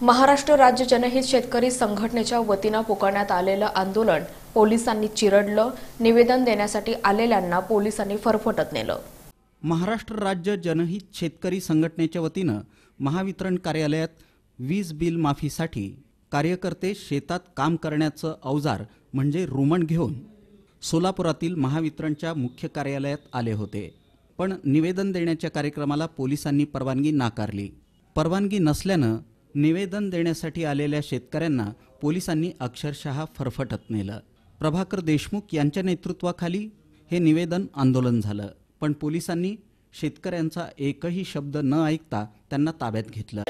महाराष्ट्र राज्य जनहित शेतकरी संघटनेच्या वतीने पुकारण्यात आलेलं आंदोलन पोलिसांनी चिरडलं। निवेदन देण्यासाठी आलेल्यांना पोलिसांनी फरफटत नेलं। महाराष्ट्र राज्य जनहित शेतकरी संघटनेच्या वतीने महावितरण कार्यालयात वीज बिल माफीसाठी कार्यकर्ते शेतात काम करण्याचं अवजार म्हणजे रुमण घेऊन सोलापुरातील महावितरणच्या मुख्य कार्यालयात आले होते। पण निवेदन देण्याच्या कार्यक्रमाला पोलिसांनी परवानगी नाकारली। परवानगी नसल्याने निवेदन देण्यासाठी आलेल्या शेतकऱ्यांना पोलिसांनी अक्षरशः फरफटत नेलं। प्रभाकर देशमुख यांच्या नेतृत्वाखाली हे निवेदन आंदोलन झालं, पण पोलिसांनी शेतकऱ्यांचा एकही शब्द न ऐकता त्यांना ताब्यात घेतलं।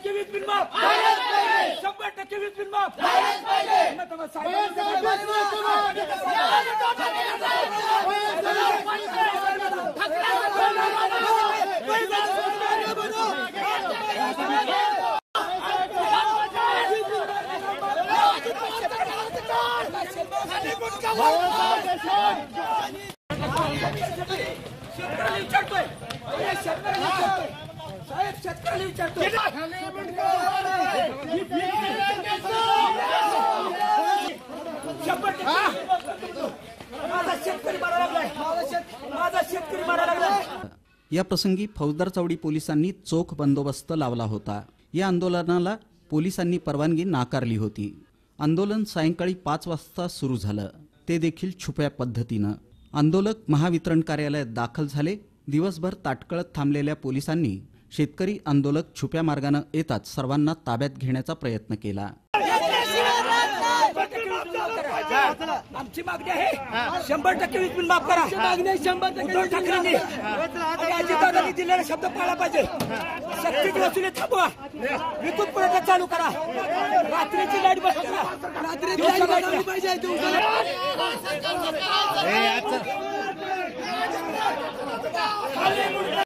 या प्रसंगी फौजदार चौडी पोलिसांनी चोख बंदोबस्त लावला होता। या आंदोलनाला पोलिसांनी परवानगी नाकारली होती। आंदोलन सायंकाळी 5 वाजता सुरू झालं, ते देखील छुप्या पद्धतीनं। आंदोलक महावितरण कार्यालयात दाखल झाले। दिवसभर ताटकळत थांबलेल्या पोलिसांनी शेतकरी आंदोलक छुप्या मार्गाने येताच सर्वांना ताब्यात घेण्याचा प्रयत्न केला। आमची मागणी आहे 100% वीज बिल माफ करा। मागणी 100% ठाकरेंनी अजितदादांनी दिलेला शब्द पाळला पाहिजे। सक्ती वसुली थांबवा, विद्युत पुरवठा चालू करा, रात्रीची लाईट बंद करा, रात्रीची लाईट पाहिजे।